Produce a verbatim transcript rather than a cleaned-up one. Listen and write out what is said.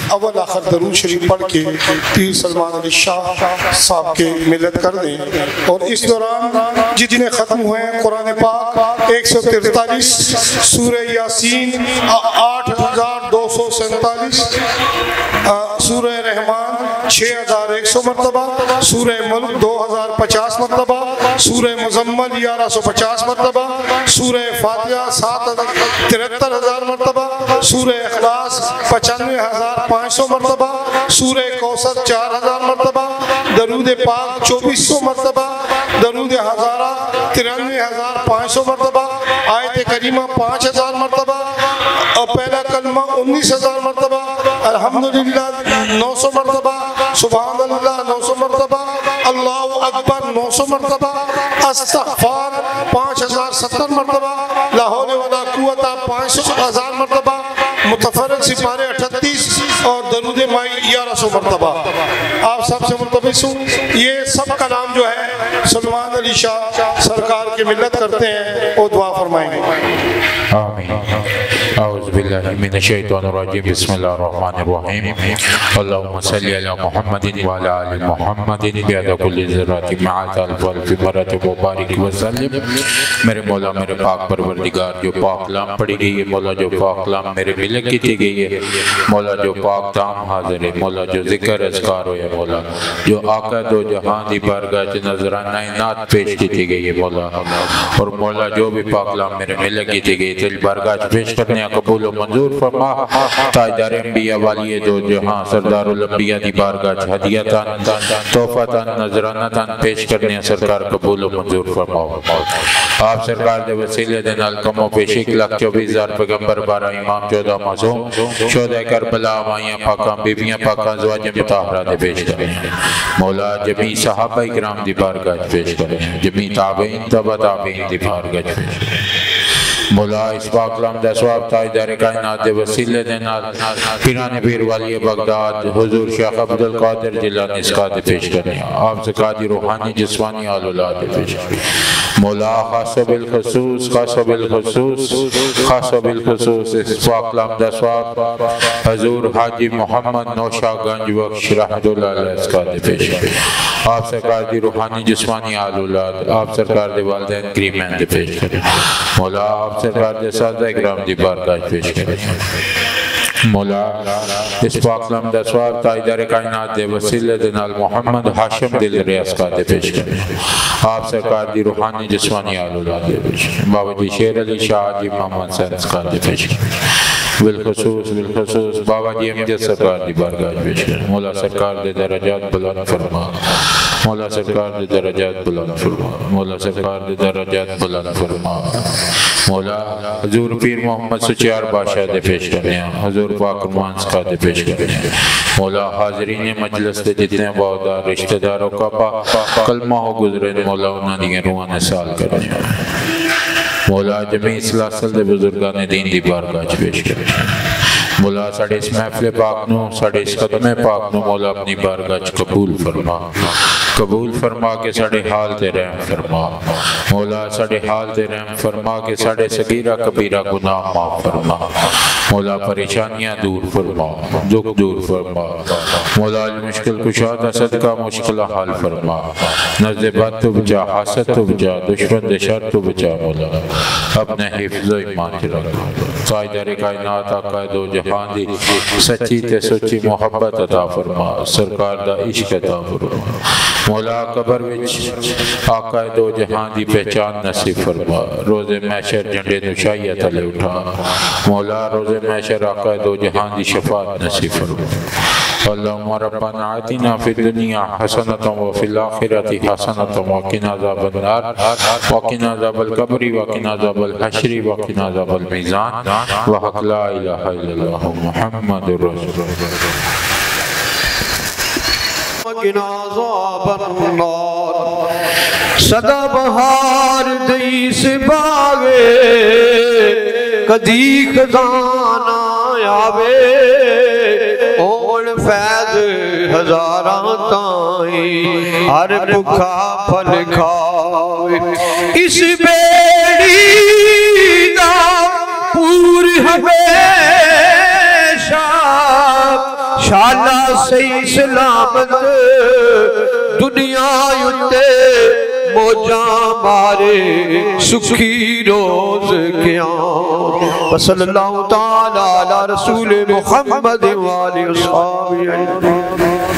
اول آخر درود شریف پڑھ کے پیر سلمان علی شاہ صاحب کے ملت کر دیں، اور اس دوران جتنے ختم ہوئے ہیں قرآن پاک ایک سو ترتالیس، سورہ یاسین آٹھ ہزار دو سو سینتالیس، سورہ رحمان چھ ہزار ایک سو مرتبہ، سورہ ملک دو ہزار پچاس مرتبہ، سورہ مزمل گیارہ سو پچاس مرتبہ، سورہ فاتحہ سات ہزار ترہتر ہزار مرتبہ، سورہ اخلاص پچانوے ہزار پانچ سو مرتبہ، سورہ کوثر چار ہزار مرتبہ، درود پاک چوبیس سو مرتبہ، درود ہزارہ ترانوے ہزار پانچ سو مرتبہ، آیت کریمہ پانچ ہزار مرتبہ، اور پہلا کلمہ انیس ہزار مرتبہ، الحمدللہ نو سو مرتبہ، سبحان اللہ نو سو مرتبہ، اللہ اکبر نو سو مرتبہ، استغفار پانچ ہزار ستر مرتبہ، لا حول ولا قوت پانچ سو ہزار مرتبہ، متفرق سپارے اٹھتیس، اور درود مائی گیارہ سو مرتبہ۔ آپ سب سے ملتمس ہوں یہ سب کلام جو ہے سلمان علی شاہ سرکار کی ملت کرتے ہیں، وہ دعا فرمائیں گے۔ آمین۔ اعوذ باللہ من الشیطان الرجیم، بسم اللہ الرحمن الرحیم، اللہم صلی علی محمد وعلی آل محمد بعد کل ذرات مع الف الف مرت مبارک وسلم۔ میرے مولا میرے پاک پروردگار، جو پاک کلام پڑھی گئی ہے مولا، جو پاک کلام میرے ملک کی تھی گئی ہے مولا، جو پاک تام حاضر ہے مولا، جو ذکر اذکار ہوئے مولا، جو آقا دو جہان دی بارگاہ چ نظرانہ نعت پیش کی تھی گئی ہے مولا، اور مولا جو بھی پاک کلام میرے ملک کی تھی گئی تیری بارگاہ چ پیش کرنے قبول و منظور فرما۔ تاجدار انبیاء والی دو جہاں سردار الانبیاء دی بارگاہ چ ہدیتاً تحفتاً نذرانتاً پیش کرنے سرکار قبول و منظور فرماؤ۔ آپ سرکار دے وسیلے دے نال کم و پیش ایک لاکھ چوبیس ہزار پیغمبر، بارہ امام، چودہ معصوم، شہدائے کربلا، مائیاں پاکاں، بیویاں پاکاں، ازواج مطہرہ دے پیش کریں مولا، جمی صحابہ اکرام دی بارگاہ پیش کریں، جمی تابعین تبع تابعین دی بارگاہ پیش کریں مولا۔ اس پاک کلام دا ثواب تاجدار کائنات دے وسیلے دے نال پیران پیر والی بغداد حضور شیخ عبدالقادر جیلانی اسکا دے پیش کریں، آپ سکا دی روحانی جسمانی آل اولاد دے پیش کریں مولا۔ خاص و بالخصوص خاص و بالخصوص خاص و بالخصوص اس پاک کلام دا ثواب حضور حاجی محمد نوشا گنج بخش رحمت اللہ علیہ اسکا دے پیش کریں، آپ سرکار دی روحانی جسمانی آل اولاد، آپ سرکار دے والدین کریمین دے پیش کریں مولا، آپ سرکار دے سادہ اکرام دی بارگاہ پیش کریں مولا۔ اس پاک کلام دا ثواب تاجدار کائنات دے وسیلے دے نال محمد ہاشم دل ریاض کا دے پیش کریں، آپ سرکار دی روحانی جسمانی آل اولاد دے پیش کریں، بابا جی شیر علی شاہ جی محمد سینس کا دے پیش کریں، بالخصوص بالخصوص بابا جی امجد سرکار دی بارگاہ پیش کریں مولا، سرکار دے درجات بلند فرما مولا، سرکار دے درجات بلند فرما مولا، سرکار دے درجات بلند فرما مولا۔ حضور پیر محمد سچیار بادشاہ دے پیش کریں، حضور پاک رمانس کا دے پیش کریں مولا۔ حاضرین مجلس دے جتنے باودار رشتہ داروں کا پا کلمہ ہو گزرے مولا، انہاں دی روحاں سال کریں مولا۔ جمیع سلاسل دے بزرگان دین دی بارگاہ پیش کریں مولا۔ ساڑھے اس محفل پاک نو، ساڑھے اس قدم پاک نو مولا اپنی بارگاہ قبول فرما قبول فرما کے ساڑھے حال تے رحم فرما مولا، ساڑھے حال تے رحم فرما کے ساڑھے صغیرہ کبیرہ گناہ معاف فرما مولا، پریشانیاں دور فرما، دکھ دور فرما مولا، مشکل کشادہ صدقہ مشکل حال فرما، نزد بد تو بچا، حاسد تو بچا، دشمن دے شر تو بچا مولا، اپنے حفظ و ایمان کی رکھا۔ تاجدار کائنات آقا دو جہان دی سچی تے سچی محبت عطا فرما، سرکار دا عشق عطا فرما مولا۔ قبر وچ آقا دو جہان دی پہچان نصیب فرما، روز محشر جھنڈے نشائیہ تلے اٹھا مولا، روز محشر آقا دو جہان دی شفاعت نصیب فرما۔ اللہم ربنا آتنا فی الدنیا حسنۃ وفی الآخرۃ حسنۃ وقنا عذاب النار وقنا عذاب القبر وقنا عذاب الحشر وقنا عذاب المیزان وحق لا الہ الا اللہ محمد رسول اللہ۔ وقنا عذاب النار، صدا بہار دئی سے باغے، کدی خزانہ آوے، اون فیض ہزاراں تائیں، ہر بھکھا پھل کھاوے، اس بیڑی دا پور ہمیشہ شالا صحیح سلامت دنیا یتے موجاں مارے سکھی روز قیام صلی اللہ تعالی علی رسول محمد وآلہ وصحبہ